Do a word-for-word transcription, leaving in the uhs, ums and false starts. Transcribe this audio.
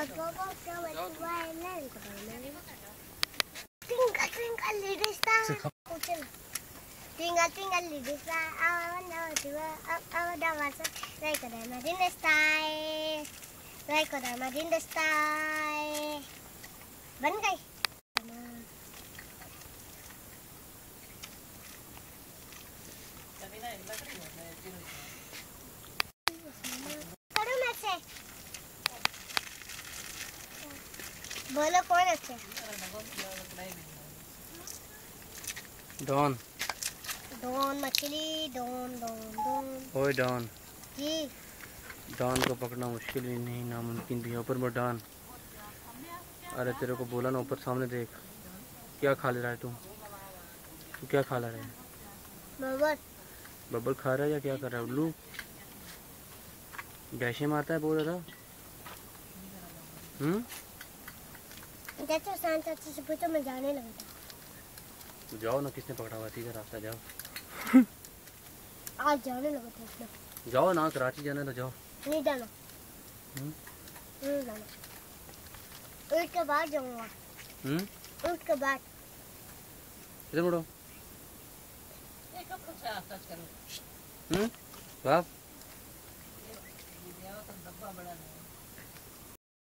Twinkle twinkle little star. Twinkle twinkle little star. I wonder what you are. I wonder what's like a diamond in the sky. Like a diamond in the sky. बन गई। करो मैं से। बोलो कौन अच्छे? Don. Don मछली, Don Don Don. ओए डॉन। जी। डॉन को पकड़ना मुश्किल भी नहीं, नामुमकिन भी है। ऊपर में डॉन। अरे तेरे को बोला ना, ऊपर सामने देख। क्या खा ले रहा है तू? तू क्या खा ले रहा है? बबल। बबल खा रहा है या क्या कर रहा है? उल्लू डैशे मारता है बहुत ज़्यादा। हम्म चाचा शांत चाचा से पूछो, मैं जाने लगा था। तो जाओ ना, किसने पकड़ा हुआ? सीधा रास्ता जाओ। आज जाने लगा था इसमें। जाओ ना, कराची जाना तो जाओ। नहीं जाना। हम्म नहीं जाना। ऊँट के बाद जाऊँगा। हम्म ऊँट के बाद। इधर मुड़ो। हम्म बाप।